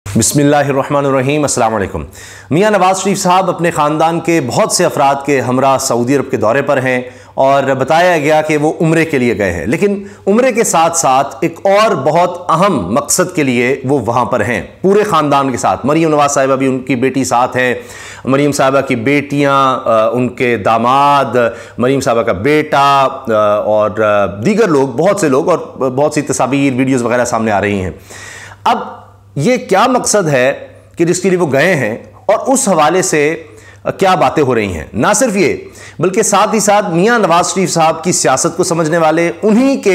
बिस्मिल्लाहिर्रहमानिर्रहीम, अस्सलाम वालेकुम। मियां नवाज़ शरीफ साहब अपने ख़ानदान के बहुत से अफराद के हमरा सऊदी अरब के दौरे पर हैं और बताया गया कि वो उम्रे के लिए गए हैं, लेकिन उम्रे के साथ साथ एक और बहुत अहम मकसद के लिए वो वहाँ पर हैं पूरे ख़ानदान के साथ। मरीम नवाज़ साहिबा भी, उनकी बेटी साथ है, मरीम साहिबा की बेटियाँ, उनके दामाद, मरीम साहिबा का बेटा और दीगर लोग, बहुत से लोग और बहुत सी तस्वीर वीडियोज़ वगैरह सामने आ रही हैं। अब ये क्या मकसद है कि जिसके लिए वो गए हैं और उस हवाले से क्या बातें हो रही हैं। ना सिर्फ ये, बल्कि साथ ही साथ मियां नवाज शरीफ साहब की सियासत को समझने वाले, उन्हीं के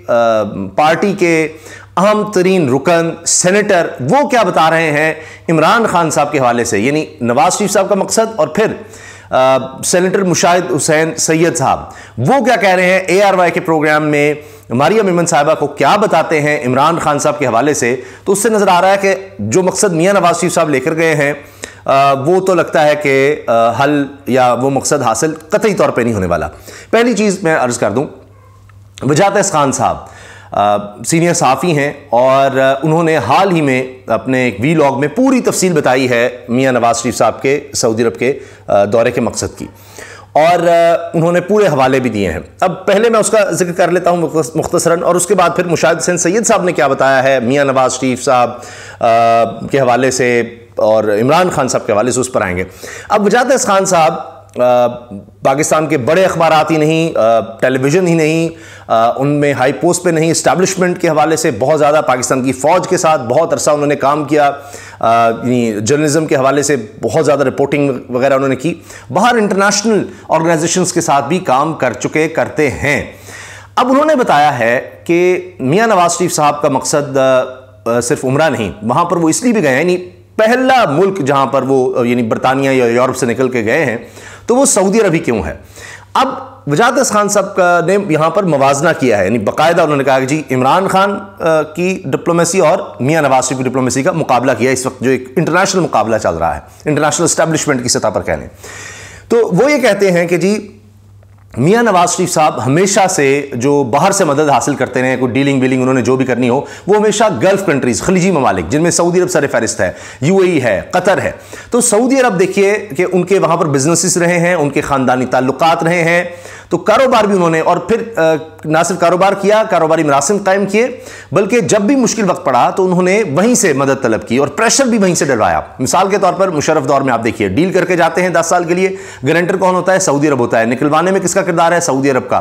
पार्टी के अहम तरीन रुकन सेनेटर, वो क्या बता रहे हैं इमरान खान साहब के हवाले से, यानी नवाज शरीफ साहब का मकसद और फिर सेनेटर मुशाहिद हुसैन सैयद साहब वो क्या कह रहे हैं ARY के प्रोग्राम में, मारिया मेमन साहिबा को क्या बताते हैं इमरान खान साहब के हवाले से। तो उससे नज़र आ रहा है कि जो मकसद मियां नवाज शरीफ साहब लेकर गए हैं वो तो लगता है कि हल या वो मकसद हासिल कतई तौर पे नहीं होने वाला। पहली चीज़ मैं अर्ज़ कर दूं, वजाहत खान साहब सीनियर सहाफ़ी हैं और उन्होंने हाल ही में अपने एक वीलॉग में पूरी तफसील बताई है मियां नवाज शरीफ साहब के सऊदी अरब के दौरे के मकसद की, और उन्होंने पूरे हवाले भी दिए हैं। अब पहले मैं उसका जिक्र कर लेता हूँ मुख्तसरन, और उसके बाद फिर मुशाहिद हुसैन सैयद साहब ने क्या बताया है मियां नवाज शरीफ साहब के हवाले से और इमरान खान साहब के हवाले से, उस पर आएंगे। अब वजाहत खान साहब पाकिस्तान के बड़े अखबारात ही नहीं, टेलीविज़न ही नहीं, उनमें हाई पोस्ट पे नहीं, इस्टेब्लिशमेंट के हवाले से बहुत ज़्यादा पाकिस्तान की फ़ौज के साथ बहुत अरसा उन्होंने काम किया, जर्नलिज़म के हवाले से बहुत ज़्यादा रिपोर्टिंग वगैरह उन्होंने की, बाहर इंटरनेशनल ऑर्गेनाइजेशंस के साथ भी काम करते हैं। अब उन्होंने बताया है कि मियां नवाज शरीफ साहब का मकसद सिर्फ उम्रा नहीं, वहाँ पर वो इसलिए भी गए हैं, यानी पहला मुल्क जहाँ पर वो यानी बरतानिया या यूरोप से निकल के गए हैं, तो वो सऊदी अरब ही क्यों है। अब वजाहत खान साहब ने यहाँ पर मवाजना किया है, यानी बाकायदा उन्होंने कहा कि जी इमरान खान की डिप्लोमेसी और मियां नवाज शरीफ की डिप्लोमेसी का मुकाबला किया इस वक्त, जो एक इंटरनेशनल मुकाबला चल रहा है, इंटरनेशनल एस्टेब्लिशमेंट की सतह पर कह लें। तो वो ये कहते हैं कि जी मियां नवाज शरीफ साहब हमेशा से जो बाहर से मदद हासिल करते रहे, कोई डीलिंग वीलिंग उन्होंने जो भी करनी हो, वो हमेशा गल्फ कंट्रीज, खलीजी ममालिक, जिनमें सऊदी अरब सरफहरिस्त है, UAE है, कतर है। तो सऊदी अरब देखिए कि उनके वहाँ पर बिजनेसेस रहे हैं, उनके ख़ानदानी ताल्लुकात रहे हैं, तो कारोबार भी उन्होंने, और फिर ना सिर्फ कारोबार किया, कारोबारी मरासिम कायम किए, बल्कि जब भी मुश्किल वक्त पड़ा तो उन्होंने वहीं से मदद तलब की और प्रेशर भी वहीं से डलवाया। मिसाल के तौर पर मुशर्रफ दौर में आप देखिए, डील करके जाते हैं 10 साल के लिए, गारंटर कौन होता है? सऊदी अरब होता है। निकलवाने में किसका किरदार है? सऊदी अरब का,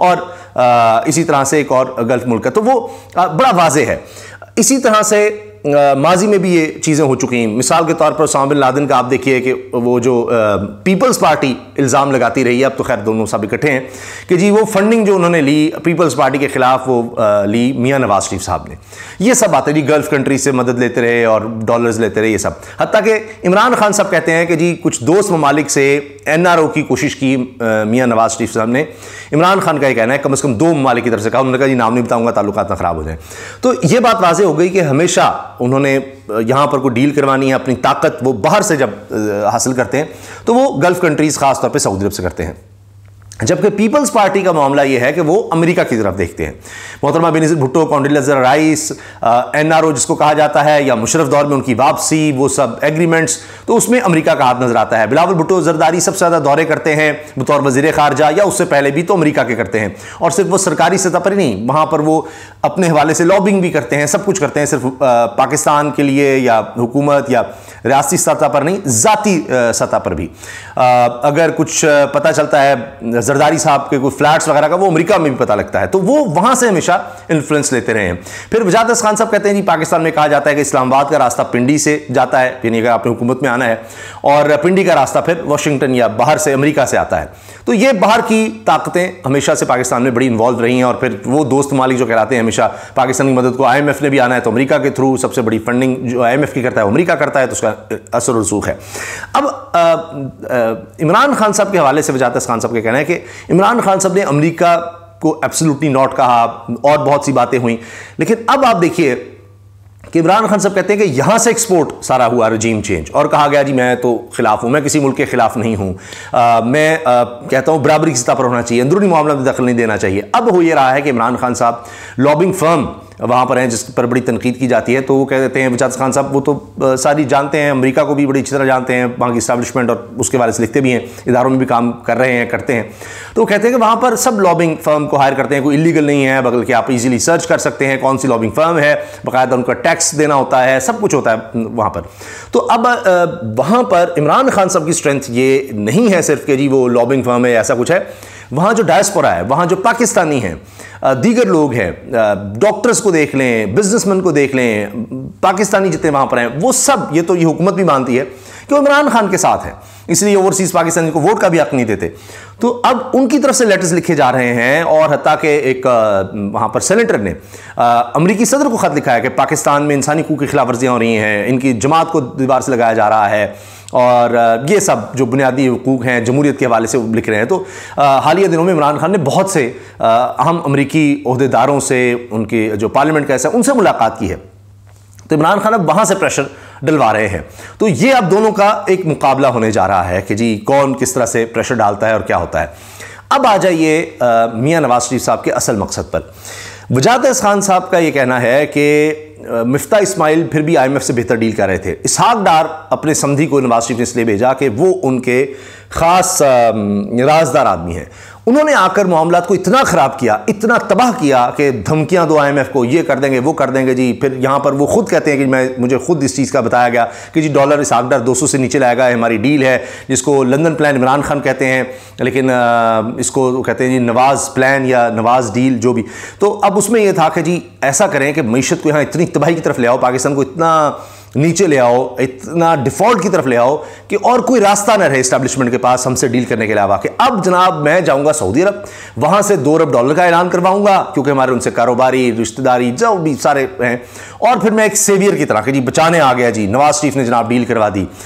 और इसी तरह से एक और गल्फ मुल्क का। तो वो बड़ा वाज़ेह है। इसी तरह से माजी में भी ये चीज़ें हो चुकी हैं। मिसाल के तौर पर उसामा बिन लादेन का आप देखिए कि वो जो पीपल्स पार्टी इल्ज़ाम लगाती रही है, अब तो खैर दोनों सब इकट्ठे हैं, कि जी वो फंडिंग जो उन्होंने ली पीपल्स पार्टी के ख़िलाफ़ वो ली मियां नवाज शरीफ साहब ने। ये सब बातें जी, गल्फ़ कंट्री से मदद लेते रहे और डॉलर्स लेते रहे, ये सब। हत्ता कि इमरान खान साहब कहते हैं कि जी कुछ दोस्त ममालिक से NRO की कोशिश की मियां नवाज शरीफ साहब ने। इमरान खान का ये कहना है, कम से कम 2 ममालिक की तरफ से कहा, उन्होंने कहा जी नाम नहीं बताऊँगा, ताल्लुकात ना ख़राब हो जाए। तो ये बात वाज़ेह हो गई कि हमेशा उन्होंने यहाँ पर कोई डील करवानी है, अपनी ताकत वो बाहर से जब हासिल करते हैं तो वो गल्फ कंट्रीज़ ख़ास तौर पे सऊदी अरब से करते हैं। जबकि पीपल्स पार्टी का मामला यह है कि वो अमेरिका की तरफ देखते हैं। मोहतरमा Benazir Bhutto, Condoleezza Rice, NRO जिसको कहा जाता है, या मुशर्रफ दौर में उनकी वापसी, वो सब एग्रीमेंट्स, तो उसमें अमेरिका का हाथ नजर आता है। बिलावल भुट्टो ज़रदारी सबसे ज़्यादा दौरे करते हैं बतौर वज़ीर ख़ारजा, या उससे पहले भी तो अमेरिका के करते हैं, और सिर्फ वो सरकारी सतह पर ही नहीं, वहाँ पर वो अपने हवाले से लॉबिंग भी करते हैं, सब कुछ करते हैं, सिर्फ पाकिस्तान के लिए या हुकूमत या रियासती सतह पर नहीं, ज़ाती सतह पर भी। अगर कुछ पता चलता है जरदारी साहब के कोई फ्लैट्स वगैरह का, वो अमेरिका में भी पता लगता है, तो वो वहाँ से हमेशा इन्फ्लुएंस लेते रहे हैं। फिर वजाहत खान साहब कहते हैं जी पाकिस्तान में कहा जाता है कि इस्लामाबाद का रास्ता पिंडी से जाता है, यानी अगर आपने हुकूमत में आना है, और पिंडी का रास्ता फिर वाशिंगटन या बाहर से अमेरिका से आता है। तो ये बाहर की ताकतें हमेशा से पाकिस्तान में बड़ी इन्वॉल्व रही हैं, और फिर वो दोस्त मालिक जो कहलाते हैं हमेशा पाकिस्तान की मदद को, IMF ने भी आना है तो अमेरिका के थ्रू, सबसे बड़ी फंडिंग जो IMF की करता है वो अमेरिका करता है, तो उसका असर रसूख है। अब इमरान खान साहब के हवाले से वजाहत खान साहब का कहना है कि इमरान खान साहब ने अमेरिका को एब्सोल्युटली नॉट कहा, और बहुत सी बातें हुई, लेकिन अब आप देखिए कि इमरान खान साहब कहते हैं कि यहाँ से एक्सपोर्ट सारा हुआ रजीम चेंज, और कहा गया जी मैं तो खिलाफ हूँ, मैं किसी मुल्क के खिलाफ नहीं हूँ, मैं कहता हूँ बराबरी की सतह पर होना चाहिए, अंदरूनी मामला में दखल नहीं देना चाहिए। अब हो ये रहा है कि इमरान खान साहब लॉबिंग फर्म वहाँ पर हैं जिस पर बड़ी तनकीद की जाती है, तो वो कह देते हैं वजाद खान साहब, वो तो सारी जानते हैं, अमेरिका को भी बड़ी अच्छी तरह जानते हैं, वहाँ की इस्टेब्लिशमेंट, और उसके बारे में लिखते भी हैं, इदारों में भी काम कर रहे हैं, करते हैं। तो वो कहते हैं कि वहाँ पर सब लॉबिंग फर्म को हायर करते हैं, कोई इलीगल नहीं है, बल्कि आप इजीली सर्च कर सकते हैं कौन सी लॉबिंग फर्म है, बाकायदा उनका टैक्स देना होता है, सब कुछ होता है वहाँ पर। तो अब वहाँ पर इमरान खान साहब की स्ट्रेंथ ये नहीं है सिर्फ कि जी वो लॉबिंग फर्म है, ऐसा कुछ है। वहाँ जो डायस्पोरा है, वहाँ जो पाकिस्तानी हैं, दीगर लोग हैं, डॉक्टर्स को देख लें, बिजनेसमैन को देख लें, पाकिस्तानी जितने वहाँ पर हैं, वो सब, ये तो ये हुकूमत भी मानती है कि वो इमरान खान के साथ है, इसलिए ओवरसीज पाकिस्तानी को वोट का भी हक नहीं देते। तो अब उनकी तरफ से लेटर्स लिखे जा रहे हैं, और हत्ता के एक वहाँ पर सेनेटर ने अमरीकी सदर को ख़त लिखा है कि पाकिस्तान में इंसानी हकूक़ की खिलाफ वर्जियाँ हो रही हैं, इनकी जमात को दीवार से लगाया जा रहा है, और ये सब जो बुनियादी हुकूक़ हैं जमहूरियत के हवाले से लिख रहे हैं। तो हालिया दिनों में इमरान खान ने बहुत से अहम अमरीकी ओहदेदारों से, उनके जो पार्लियामेंट का ऐसा, उनसे मुलाकात की है। तो इमरान खान अब वहाँ से प्रेशर डलवा रहे हैं। तो ये अब दोनों का एक मुकाबला होने जा रहा है कि जी कौन किस तरह से प्रेशर डालता है और क्या होता है। अब आ जाइए मियां नवाज शरीफ साहब के असल मकसद पर। वजाद खान साहब का ये कहना है कि मिफ्ता इस्माइल फिर भी IMF से बेहतर डील कर रहे थे। इसहाक डार अपने समधी को नवाज शरीफ ने इसलिए भेजा कि वो उनके ख़ास राजदार आदमी हैं। उन्होंने आकर मामला को इतना ख़राब किया, इतना तबाह किया कि धमकियां दो IMF को, ये कर देंगे, वो कर देंगे जी। फिर यहाँ पर वो खुद कहते हैं कि मुझे खुद इस चीज़ का बताया गया कि जी डॉलर इसहाक डार 200 से नीचे लाएगा, हमारी डील है, जिसको लंदन प्लान इमरान खान कहते हैं, लेकिन इसको कहते हैं जी नवाज प्लान या नवाज डील, जो भी। तो अब उसमें यह था कि जी ऐसा करें कि मईशत को यहाँ इतनी तबाही की तरफ ले आओ, पाकिस्तान को इतना नीचे ले आओ, इतना डिफॉल्ट की तरफ ले आओ कि और कोई रास्ता ना रहे इस्टेब्लिशमेंट के पास हमसे डील करने के अलावा, कि अब जनाब मैं जाऊंगा सऊदी अरब, वहां से $2 अरब का ऐलान करवाऊंगा, क्योंकि हमारे उनसे कारोबारी रिश्तेदारी जो भी सारे हैं, और फिर मैं एक सेवियर की तरह कि जी बचाने आ गया जी, नवाज शरीफ ने जनाब डील करवा दी,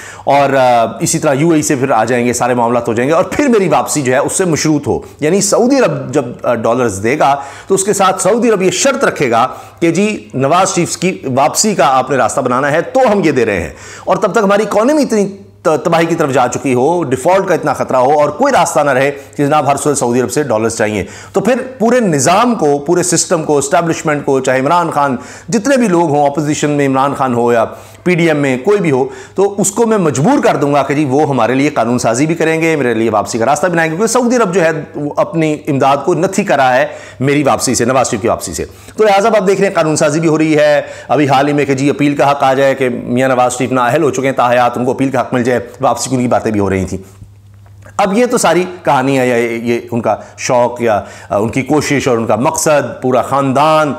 और इसी तरह UAE से फिर आ जाएंगे, सारे मामला हो जाएंगे, और फिर मेरी वापसी जो है उससे मशरूत हो। यानी सऊदी अरब जब डॉलर्स देगा तो उसके साथ सऊदी अरब ये शर्त रखेगा कि जी नवाज शरीफ की वापसी का आपने रास्ता बनाना है, तो हम ये दे रहे हैं। और तब तक हमारी इकोनॉमी इतनी तबाही की तरफ जा चुकी हो, डिफॉल्ट का इतना खतरा हो, और कोई रास्ता ना रहे कि जनाब हर सूरत सऊदी अरब से डॉलर्स चाहिए, तो फिर पूरे निज़ाम को, पूरे सिस्टम को, एस्टैब्लिशमेंट को, चाहे इमरान खान जितने भी लोग हों, अपोजिशन में इमरान खान हो या PDM में कोई भी हो, तो उसको मैं मजबूर कर दूंगा कि जी वो हमारे लिए कानून साजी भी करेंगे, मेरे लिए वापसी का रास्ता बनाएंगे, क्योंकि सऊदी अरब जो है वो अपनी इमदाद को नथी करा है मेरी वापसी से, नवाज शरीफ की वापसी से। तो लिहाजा आप देख रहे हैं कानून साजी भी हो रही है। अभी हाल ही में कि जी अपील का हक आ जाए, कि मियां नवाज शरीफ नाअहल हो चुके हैं ताहयात, उनको अपील का हक मिल जाए, वापसी की उनकी बातें भी हो रही थी। अब ये तो सारी कहानी है, या ये उनका शौक़ या उनकी कोशिश और उनका मकसद, पूरा ख़ानदान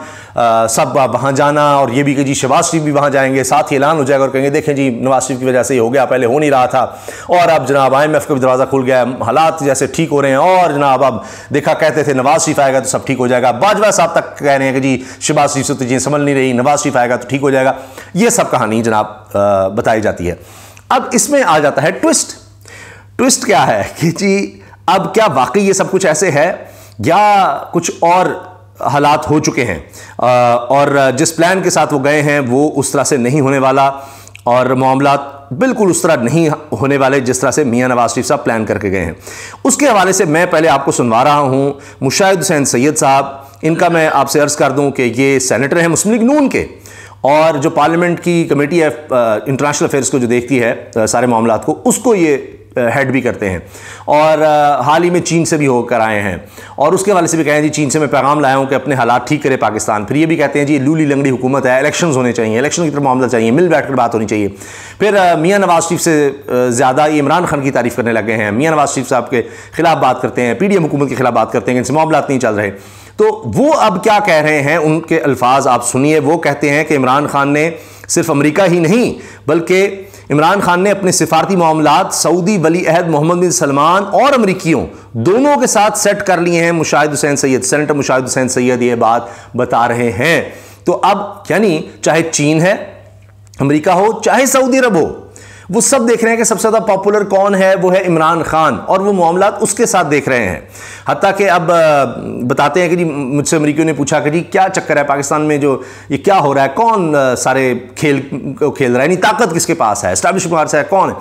सब वहाँ जाना, और ये भी कि जी शहबाज शरीफ भी वहाँ जाएंगे, साथ ही ऐलान हो जाएगा और कहेंगे देखें जी नवाज शरीफ की वजह से ये हो गया, पहले हो नहीं रहा था, और अब जनाब IMF का भी दरवाज़ा खुल गया, हालात जैसे ठीक हो रहे हैं, और जनाब अब देखा कहते थे नवाज शरीफ आएगा तो सब ठीक हो जाएगा। बाजवा साहब तक कह रहे हैं कि जी शहबाज शरीफ से तो चीज़ें समझ नहीं रही, नवाज शरीफ आएगा तो ठीक हो जाएगा। ये सब कहानी जनाब बताई जाती है। अब इसमें आ जाता है ट्विस्ट। ट्विस्ट क्या है कि जी अब क्या वाकई ये सब कुछ ऐसे है, या कुछ और हालात हो चुके हैं, और जिस प्लान के साथ वो गए हैं वो उस तरह से नहीं होने वाला, और मामला बिल्कुल उस तरह नहीं होने वाले जिस तरह से मियां नवाज शरीफ साहब प्लान करके गए हैं। उसके हवाले से मैं पहले आपको सुनवा रहा हूं मुशाहिद हुसैन सैयद साहब, इनका मैं आपसे अर्ज़ कर दूं कि ये सेनेटर हैं मुस्लिम लीग नून के, और जो पार्लियामेंट की कमेटी है इंटरनेशनल अफेयर्स को जो देखती है सारे मामलात को, उसको ये हेड भी करते हैं, और हाल ही में चीन से भी होकर आए हैं, और उसके हवाले से भी कहें जी चीन से मैं पैगाम लाया हूं कि अपने हालात ठीक करे पाकिस्तान। फिर ये भी कहते हैं जी लूली लंगड़ी हुकूमत है, इलेक्शंस होने चाहिए, इलेक्शन की तरफ मामला चाहिए, मिल बैठ कर बात होनी चाहिए। फिर मियां नवाज शरीफ से ज़्यादा ये इमरान खान की तारीफ़ करने लगे हैं, मियां नवाज शरीफ साहब के खिलाफ बात करते हैं, PDM हुकूमत के खिलाफ बात करते हैं, इनसे मामला नहीं चल रहे। तो वो अब क्या कह रहे हैं, उनके अल्फाज आप सुनिए। वो कहते हैं कि इमरान खान ने सिर्फ अमेरिका ही नहीं, बल्कि इमरान खान ने अपने सिफारती मामलात सऊदी वली अहद मोहम्मद बिन सलमान और अमरीकियों दोनों के साथ सेट कर लिए हैं। मुशाहिद हुसैन सैयद, सेनेटर मुशाहिद हुसैन सैयद ये बात बता रहे हैं। तो अब यानी चाहे चीन है, अमेरिका हो, चाहे सऊदी अरब हो, वो सब देख रहे हैं कि सबसे ज़्यादा पॉपुलर कौन है, वो है इमरान खान, और वो मामलात उसके साथ देख रहे हैं। हत्ता कि अब बताते हैं कि जी मुझसे अमरीकियों ने पूछा कि जी क्या चक्कर है पाकिस्तान में, जो ये क्या हो रहा है, कौन सारे खेल को खेल रहा है, नहीं ताकत किसके पास है, एस्टैब्लिशमेंट है कौन है।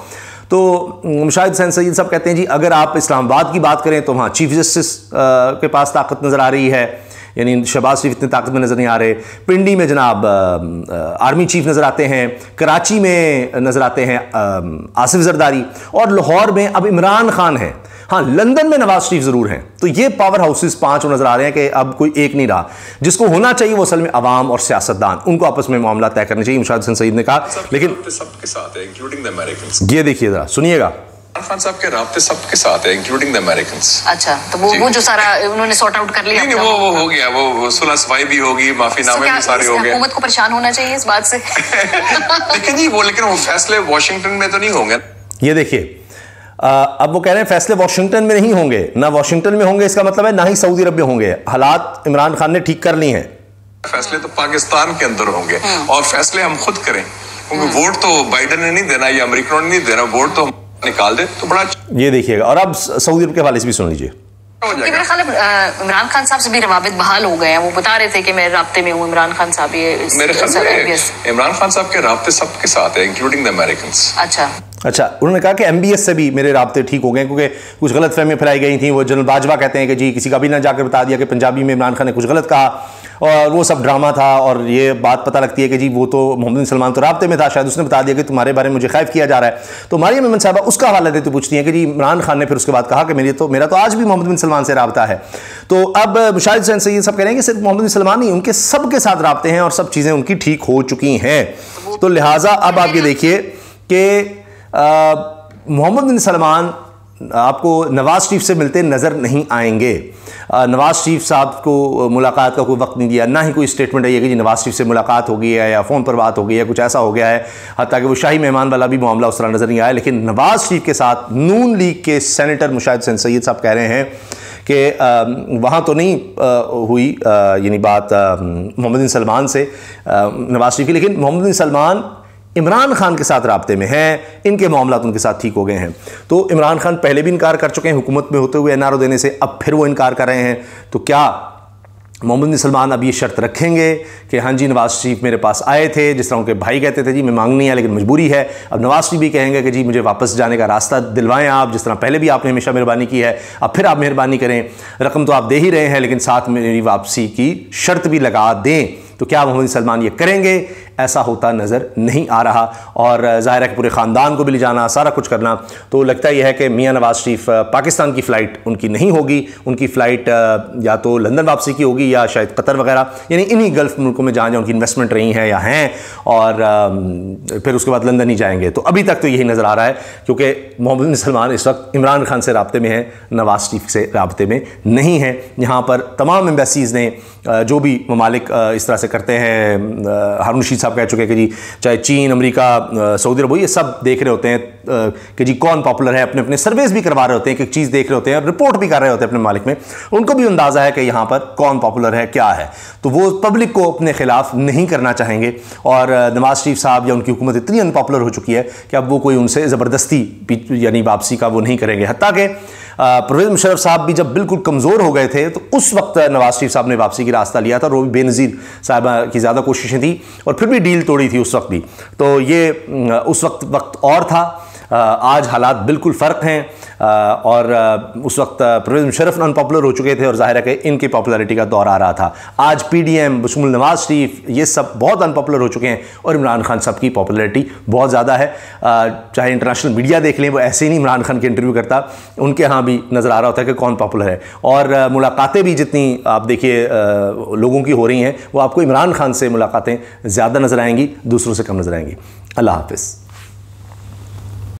तो मुशाहिद हुसैन सैयद साहब कहते हैं जी अगर आप इस्लामाबाद की बात करें तो वहाँ चीफ जस्टिस के पास ताकत नज़र आ रही है, यानी शहबाज शरीफ इतने ताकत में नज़र नहीं आ रहे। पिंडी में जनाब आर्मी चीफ नज़र आते हैं, कराची में नज़र आते हैं आसिफ जरदारी, और लाहौर में अब इमरान खान है। हाँ, लंदन में नवाज शरीफ जरूर हैं। तो ये पावर हाउसेस 5 नजर आ रहे हैं कि अब कोई एक नहीं रहा। जिसको होना चाहिए वो असल में अवाम और सियासतदान, उनको आपस में मामला तय करने चाहिए, मुशाहिद हुसैन सईद ने कहा। लेकिन सबके साथ है, इंक्लूडिंग द अमेरिकन। ये देखिए जरा, सुनिएगा। खान साहब के राब्ते सबके साथ है, इंक्लूडिंग द अमेरिकन। अच्छा, तो वो जो सारा उन्होंने सॉर्ट आउट कर लिया। नहीं, वो हो गया, वो सुलह सफाई भी होगी, माफीनामे भी सारे हो गए। हुकूमत को परेशान होना चाहिए इस बात से। लेकिन वो फैसले वॉशिंगटन में तो नहीं होंगे। ये देखिए, अब वो कह रहे हैं फैसले वॉशिंगटन में नहीं होंगे, ना वॉशिंगटन में होंगे, इसका मतलब है ना ही सऊदी अरब में होंगे। हालात इमरान खान ने ठीक कर ली हैं। फैसले तो पाकिस्तान के अंदर होंगे और फैसले हम खुद करें, क्योंकि वोट तो बाइडन ने नहीं देना या अमेरिकनों ने नहीं देना, वोट तो निकाल दे तो बड़ा। ये देखिएगा, और अब सऊदी अरब के हवाले से भी सुन लीजिए। मेरा ख्याल है इमरान खान साहब से भी रवाबित बहाल हो गए हैं। वो बता रहे थे कि मैं राब्ते में हूँ इमरान खान साहब। ये मेरे ख्याल में इमरान खान साहब के राब्ते सबके साथ है, इंक्लूडिंग द अमेरिकन। अच्छा, उन्होंने कहा कि MBS से भी मेरे राब्ते ठीक हो गए, क्योंकि कुछ गलत फहमियाँ फैलाई गई थी। वो जनरल बाजवा कहते हैं कि जी किसी का भी ना जाकर बता दिया कि पंजाबी में इमरान खान ने कुछ गलत कहा और वो सब ड्रामा था, और ये बात पता लगती है कि जी वो तो मोहम्मद बिन सलमान तो राब्ते में था, शायद उसने बता दिया कि तुम्हारे बारे में मुझे खैफ किया जा रहा है। तो मारिया मेमन साहबा उसका हवाला देते पूछती हैं कि जी इमरान खान ने फिर उसके बाद कहा कि मेरा तो आज भी मोहम्मद बिन सलमान से राब्ता है। तो अब मुशाहिद हुसैन सईद सब कह रहे हैं कि सिर्फ मोहम्मद बिन सलमान नहीं, उनके सबके साथ राब्ते हैं और सब चीज़ें उनकी ठीक हो चुकी हैं। तो लिहाजा अब आप ये देखिए कि मोहम्मद बिन सलमान आपको नवाज शरीफ से मिलते नज़र नहीं आएंगे। नवाज शरीफ साहब को मुलाकात का कोई वक्त नहीं दिया, ना ही कोई स्टेटमेंट है कि जी नवाज शरीफ से मुलाकात हो गई है या फ़ोन पर बात हो गई है, कुछ ऐसा हो गया है। हत्ता कि वो शाही मेहमान वाला भी मामला उस तरह नज़र नहीं आया। लेकिन नवाज शरीफ के साथ नून लीग के सेनेटर मुशाहिद हुसैन सईद साहब कह रहे हैं कि वहाँ तो नहीं हुई यानी बात मोहम्मद बिन सलमान से नवाज शरीफ की, लेकिन मोहम्मद बिन सलमान इमरान खान के साथ राब्ते में हैं, इनके मामला उनके साथ ठीक हो गए हैं। तो इमरान खान पहले भी इनकार कर चुके हैं हुकूमत में होते हुए NRO देने से, अब फिर वो इनकार कर रहे हैं। तो क्या मोहम्मद बिन सलमान अब ये शर्त रखेंगे कि हाँ जी नवाज शरीफ मेरे पास आए थे, जिस तरह उनके भाई कहते थे जी मैं मांग नहीं आया लेकिन मजबूरी है, अब नवाज शरीफ भी कहेंगे कि जी मुझे वापस जाने का रास्ता दिलवाएं आप, जिस तरह पहले भी आपने हमेशा मेहरबानी की है, अब फिर आप मेहरबानी करें, रकम तो आप दे ही रहे हैं लेकिन साथ मेरी वापसी की शर्त भी लगा दें। तो क्या मोहम्मद बिन सलमान ये करेंगे? ऐसा होता नज़र नहीं आ रहा। और ज़ाहिर है कि पूरे ख़ानदान को भी ले जाना, सारा कुछ करना, तो लगता यह है कि मियाँ नवाज शरीफ पाकिस्तान की फ़्लाइट उनकी नहीं होगी। उनकी फ़्लाइट या तो लंदन वापसी की होगी या शायद कतर वगैरह, यानी इन्हीं गल्फ़ मुल्कों में जहाँ जहाँ उनकी इन्वेस्टमेंट रही हैं या हैं, और फिर उसके बाद लंदन ही जाएंगे। तो अभी तक तो यही नज़र आ रहा है, क्योंकि मोहम्मद बिन सलमान इस वक्त इमरान खान से राब्ते में हैं, नवाज शरीफ से राब्ते में नहीं हैं। यहाँ पर तमाम एम्बेसीज़ ने जो भी ममालिक इस तरह से करते हैं, हारून रशीद साहब कह चुके हैं कि जी चाहे चीन, अमेरिका, सऊदी अरब, ये सब देख रहे होते हैं कि जी कौन पॉपुलर है, अपने अपने सर्वेस भी करवा रहे होते हैं, एक चीज़ देख रहे होते हैं, रिपोर्ट भी कर रहे होते हैं अपने मालिक में, उनको भी अंदाज़ा है कि यहाँ पर कौन पॉपुलर है, क्या है। तो वो पब्लिक को अपने खिलाफ नहीं करना चाहेंगे। और नवाज शरीफ साहब या उनकी हुकूमत इतनी अनपॉपुलर हो चुकी है कि अब वो कोई उनसे ज़बरदस्ती यानी वापसी का वो नहीं करेंगे। हत्ता कि परवेज़ मुशर्रफ साहब भी जब बिल्कुल कमज़ोर हो गए थे तो उस वक्त नवाज शरीफ साहब ने वापसी की रास्ता लिया था, और वो भी बेनज़ीर साहबा की ज़्यादा कोशिशें थी और फिर भी डील तोड़ी थी उस वक्त भी। तो ये उस वक्त और था, आज हालात बिल्कुल फ़र्क हैं। और उस वक्त परवेज़ मुशर्रफ अनपॉपुलर हो चुके थे और ज़ाहिर है कि इनकी पॉपुलैरिटी का दौर आ रहा था। आज PDM बशमूल नवाज शरीफ ये सब बहुत अनपॉपुलर हो चुके हैं और इमरान खान साहब की पॉपुलैरिटी बहुत ज़्यादा है। चाहे इंटरनेशनल मीडिया देख लें, वो ऐसे ही नहीं इमरान खान के इंटरव्यू करता, उनके यहाँ भी नज़र आ रहा होता है कि कौन पॉपुलर है। और मुलाकातें भी जितनी आप देखिए लोगों की हो रही हैं, वो आपको इमरान खान से मुलाकातें ज़्यादा नज़र आएंगी, दूसरों से कम नज़र आएंगी। अल्लाह हाफ़िज़।